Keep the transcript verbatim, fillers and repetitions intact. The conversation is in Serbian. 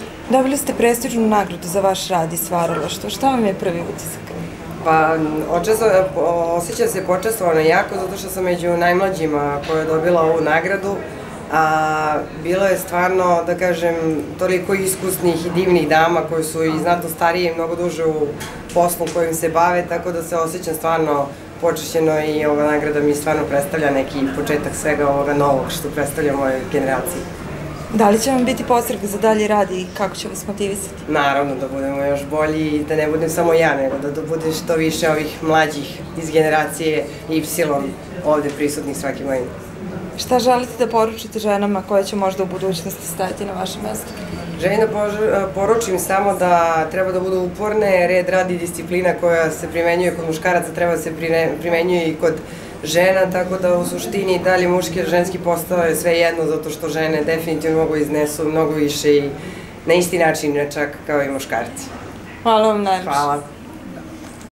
Dobili ste prestižnu nagradu za vaš rad i stvaralaštvo. Šta vam je prvi utisak? Pa, osjećam se počastvovana jako zato što sam među najmlađima koja je dobila ovu nagradu. A bilo je stvarno, da kažem, toliko iskusnih i divnih dama koje su i znatno starije i mnogo duže u poslu kojim se bave, tako da se osjećam stvarno počašćeno i ova nagrada mi stvarno predstavlja neki početak svega ovoga novog što predstavlja mojoj generaciji. Da li će vam biti podstrek za dalji rad i kako će vas motivisati? Naravno, da budemo još bolji i da ne budem samo ja, nego da bude što više ovih mlađih iz generacije Y ovde prisutnih svaki mojim. Šta želite da poručite ženama koje će možda u budućnosti stajati na vašem mestu? Želim da poručim samo da treba da budu uporne, red, rad i disciplina koja se primenjuje kod muškaraca treba da se primenjuje i kod žena, tako da u suštini da li muški ili ženski postao je sve jedno, zato što žene definitivno mogu iznesu mnogo više i na isti način čak kao i muškarci. Hvala vam najviše. Hvala.